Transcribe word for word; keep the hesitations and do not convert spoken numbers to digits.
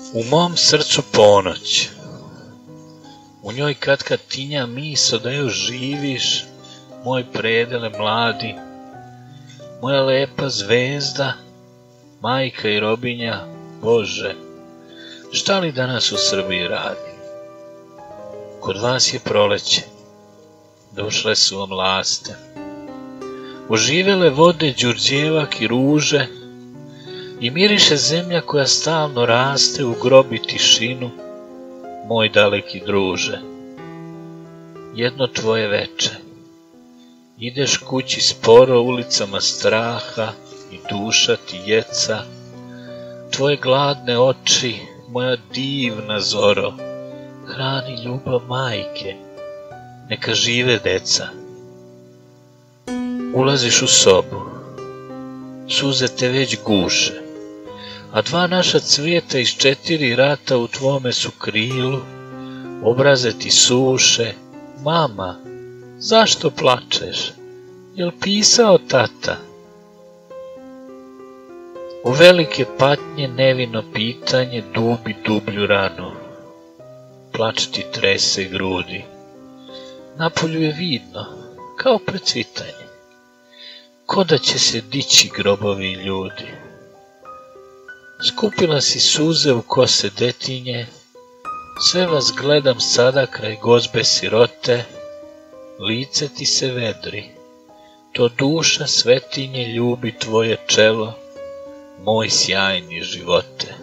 U mom srcu ponoć, u njoj katkad tinja miso da još živiš, moj predele mladi, moja lepa zvezda, majka i robinja, Bože, šta li danas u Srbiji radi? Kod vas je proleće, došle su vam laste, oživele vode đurđevak i ruže, i miriše zemlja koja stalno raste u grobi tišinu, moj daleki druže. Jedno tvoje veče, ideš kući sporo ulicama straha i duša ti jeca, tvoje gladne oči, moja divna zoro, hrani ljubav majke, neka žive deca. Ulaziš u sobu, suze te već guše, a dva naša cvijeta iz četiri rata u tvome su krilu, obraze ti suše. Mama, zašto plačeš? Jel pisao tata? U velike patnje nevino pitanje dubi dublju ranu, plač ti trese grudi, napolju je vidno, kao precvitanje, ko da će se dići grobovi ljudi. Skupila si suze u kose detinje, sve vas gledam sada kraj gozbe sirote, lice ti se vedri, to duša svetinje ljubi tvoje čelo, moj sjajni živote.